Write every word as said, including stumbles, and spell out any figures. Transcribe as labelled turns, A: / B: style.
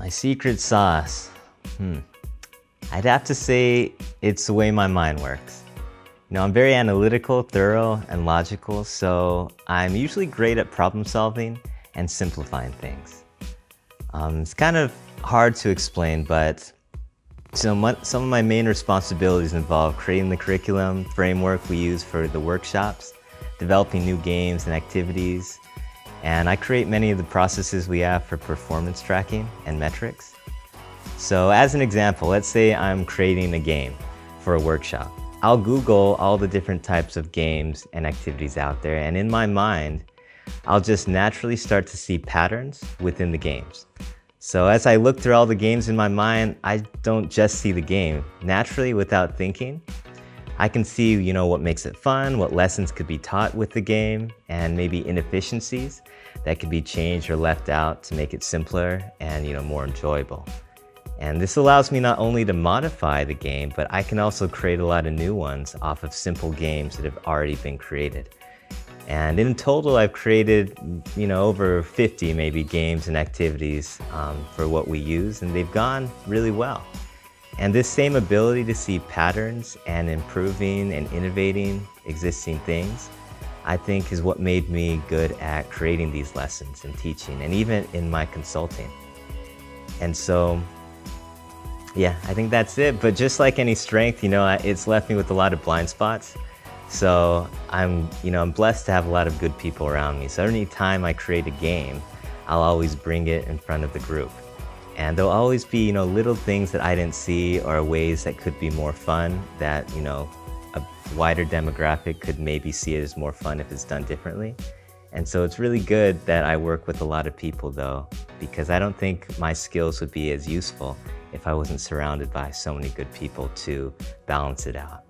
A: My secret sauce. Hmm. I'd have to say it's the way my mind works. You know, I'm very analytical, thorough, and logical, so I'm usually great at problem solving and simplifying things. Um, it's kind of hard to explain, but some, some of my main responsibilities involve creating the curriculum framework we use for the workshops, developing new games and activities, and I create many of the processes we have for performance tracking and metrics. So as an example, let's say I'm creating a game for a workshop. I'll Google all the different types of games and activities out there, and in my mind, I'll just naturally start to see patterns within the games. So as I look through all the games in my mind, I don't just see the game. Naturally, without thinking, I can see, you know, what makes it fun, what lessons could be taught with the game, and maybe inefficiencies that could be changed or left out to make it simpler and, you know, more enjoyable. And this allows me not only to modify the game, but I can also create a lot of new ones off of simple games that have already been created. And in total, I've created, you know, over fifty maybe games and activities um, for what we use, and they've gone really well. And this same ability to see patterns and improving and innovating existing things, I think is what made me good at creating these lessons and teaching, and even in my consulting. And so, yeah, I think that's it. But just like any strength, you know, it's left me with a lot of blind spots. So I'm, you know, I'm blessed to have a lot of good people around me. So any time I create a game, I'll always bring it in front of the group. And there'll always be, you know, little things that I didn't see or ways that could be more fun that, you know, a wider demographic could maybe see it as more fun if it's done differently. And so it's really good that I work with a lot of people though, because I don't think my skills would be as useful if I wasn't surrounded by so many good people to balance it out.